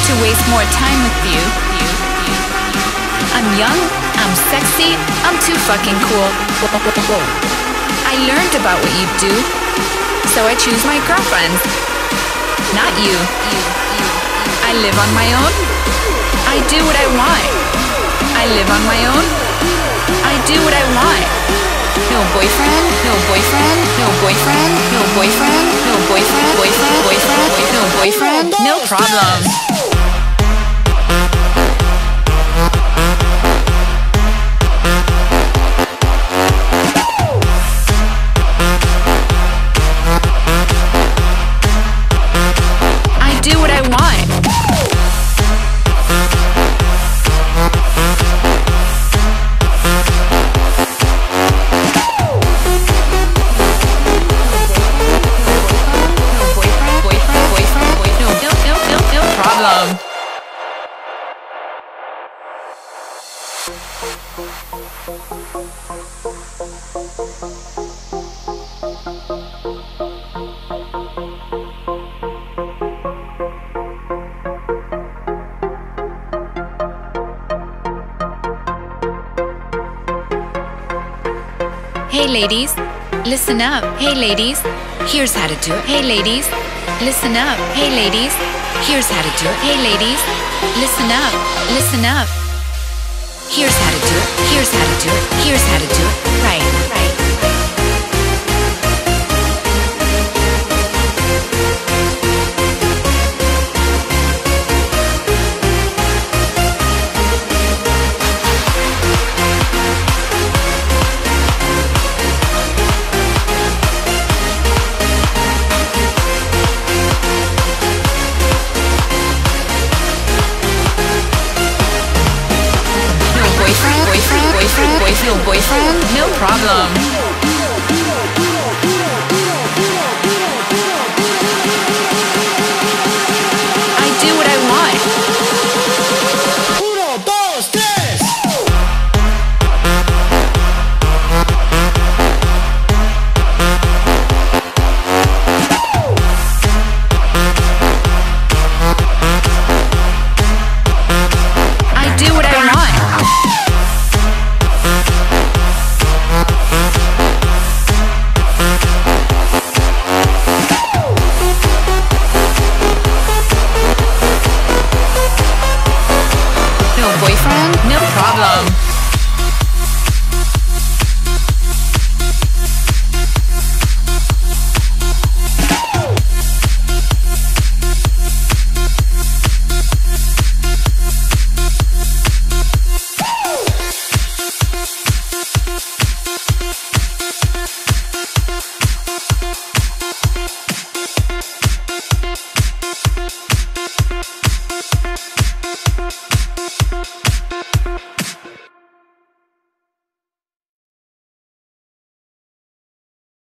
to waste more time with you. I'm young, I'm sexy, I'm too fucking cool. I learned about what you do, so I choose my girlfriends, not you. I live on my own, I do what I want. I live on my own, I do what I want. No boyfriend, no boyfriend, no boyfriend, no boyfriend, no boyfriend, boyfriend, boyfriend, no boyfriend, no problem. I do what I want. Hey ladies, listen up. Hey ladies, here's how to do it. Hey ladies, listen up. Hey ladies, here's how to do it. Hey ladies, listen up. Listen up. Here's how to do it. Here's how to do it. Here's how to do it. Right. Boyfriend, no problem.